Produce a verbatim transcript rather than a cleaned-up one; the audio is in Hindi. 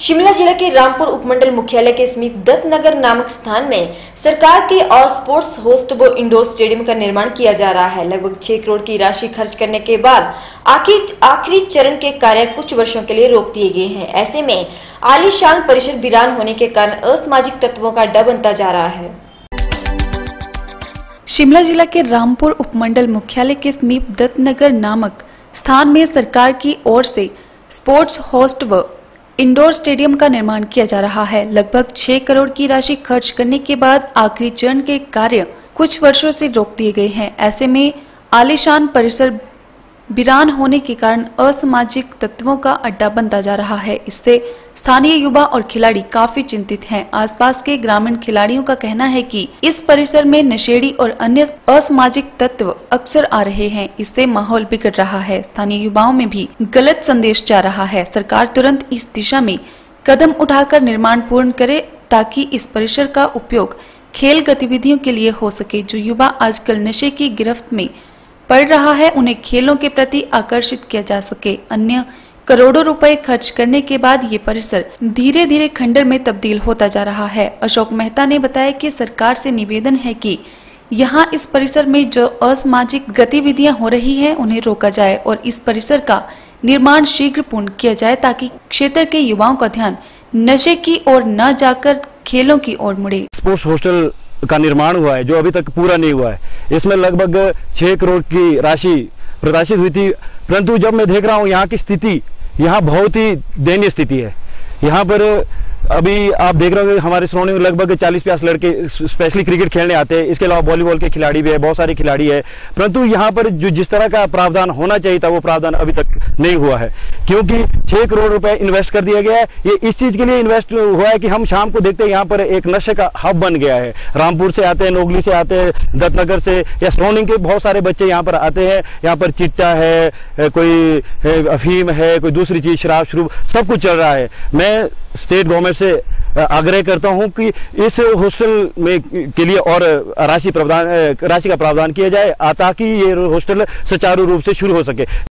शिमला जिला के रामपुर उपमंडल मुख्यालय के समीप दत्तनगर नामक स्थान में सरकार के और स्पोर्ट्स होस्ट व इंडोर स्टेडियम का निर्माण किया जा रहा है। लगभग छह करोड़ की राशि खर्च करने के बाद आखिरी आखिरी चरण के कार्य कुछ वर्षों के लिए रोक दिए गए हैं। ऐसे में आलीशान परिसर वीरान होने के कारण असामाजिक तत्वों का अड्डा बनता जा रहा है। शिमला जिला के रामपुर उपमंडल मुख्यालय के समीप दत्तनगर नामक स्थान में सरकार की ओर से स्पोर्ट्स होस्ट व इंडोर स्टेडियम का निर्माण किया जा रहा है। लगभग छह करोड़ की राशि खर्च करने के बाद आखिरी चरण के कार्य कुछ वर्षों से रोक दिए गए हैं। ऐसे में आलीशान परिसर वीरान होने के कारण असामाजिक तत्वों का अड्डा बनता जा रहा है। इससे स्थानीय युवा और खिलाड़ी काफी चिंतित हैं। आसपास के ग्रामीण खिलाड़ियों का कहना है कि इस परिसर में नशेड़ी और अन्य असामाजिक तत्व अक्सर आ रहे हैं। इससे माहौल बिगड़ रहा है। स्थानीय युवाओं में भी गलत संदेश जा रहा है। सरकार तुरंत इस दिशा में कदम उठाकर निर्माण पूर्ण करे ताकि इस परिसर का उपयोग खेल गतिविधियों के लिए हो सके। जो युवा आजकल नशे की गिरफ्त में पड़ रहा है, उन्हें खेलों के प्रति आकर्षित किया जा सके। अन्य करोड़ों रुपए खर्च करने के बाद ये परिसर धीरे धीरे खंडर में तब्दील होता जा रहा है। अशोक मेहता ने बताया कि सरकार से निवेदन है कि यहाँ इस परिसर में जो असामाजिक गतिविधियां हो रही हैं उन्हें रोका जाए और इस परिसर का निर्माण शीघ्र पूर्ण किया जाए ताकि क्षेत्र के युवाओं का ध्यान नशे की ओर न जाकर खेलों की ओर मुड़े। स्पोर्ट्स हॉस्टल का निर्माण हुआ है जो अभी तक पूरा नहीं हुआ है। इसमें लगभग छह करोड़ की राशि प्रत्याशित हुई थी, परंतु जब मैं देख रहा हूँ यहाँ की स्थिति, यहाँ बहुत ही दयनीय स्थिति है। यहाँ पर अभी आप देख रहे हो हमारे सराउंडिंग में लगभग चालीस पचास लड़के स्पेशली क्रिकेट खेलने आते हैं। इसके अलावा वॉलीबॉल के खिलाड़ी भी है, बहुत सारे खिलाड़ी है, परंतु यहाँ पर जो जिस तरह का प्रावधान होना चाहिए था वो प्रावधान अभी तक नहीं हुआ है। क्योंकि छह करोड़ रुपए इन्वेस्ट कर दिया गया है। ये इस चीज के लिए इन्वेस्ट हुआ है कि हम शाम को देखते हैं यहाँ पर एक नशे का हब बन गया है। रामपुर से आते हैं, नोगली से आते हैं, दत्तनगर से या सराउंडिंग के बहुत सारे बच्चे यहाँ पर आते हैं। यहाँ पर चिट्टा है, कोई अफीम है, कोई दूसरी चीज शराब शुरू सब कुछ चल रहा है। मैं स्टेट गवर्नमेंट से आग्रह करता हूं कि इस हॉस्टल में के लिए और राशि प्रावधान राशि का प्रावधान किया जाए ताकि ये हॉस्टल सुचारू रूप से शुरू हो सके।